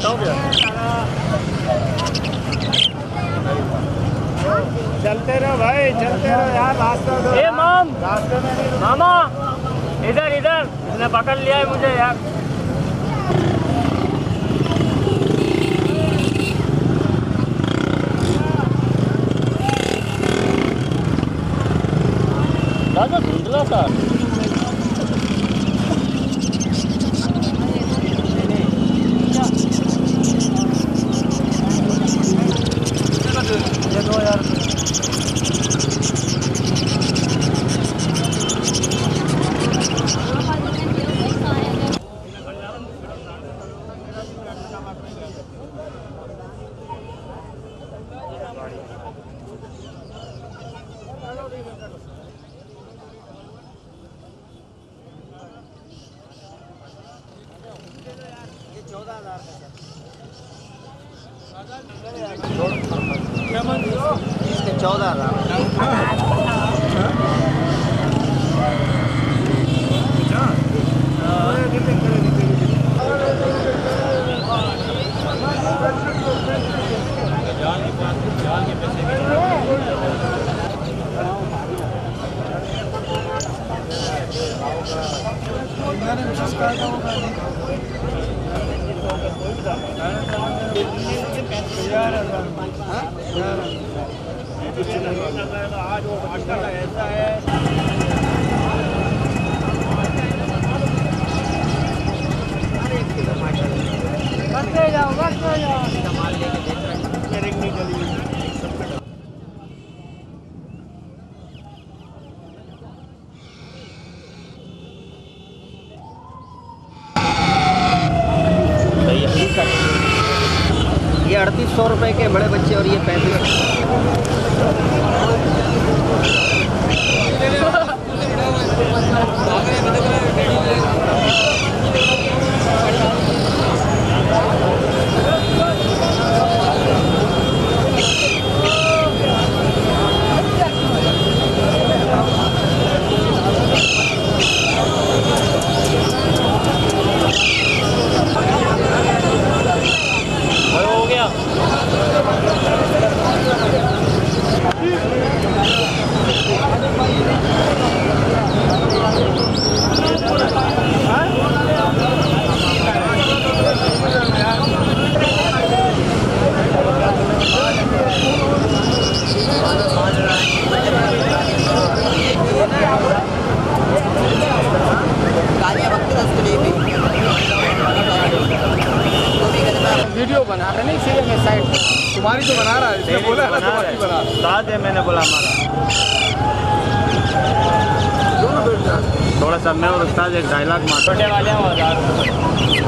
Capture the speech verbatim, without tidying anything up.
बताओ भैया। चलते रहो भाई, चलते रहो यार, रास्ता दो। ए माम, रास्ते में नहीं। मामा इधर इधर, इसने पकड़ लिया है मुझे यार। दादा धुंधला था। ये दो यार चौदह हजार इसके चौदह हजार आज वो ऐसा है। बचते जाओ बचते जाओ। सामान लेके देख रहे हैं निकली। ये अड़तीस सौ रुपये के बड़े बच्चे और ये पैंतीस हो गया। वीडियो बना रहे नहीं, सीधे में साइड तुम्हारी तो बना रहा है, इसने बोला ना तुम्हारी बना साथ है, मैंने बोला हमारा थोड़ा सा मैं और उस्ताद एक डायलॉग मार छोटे वाले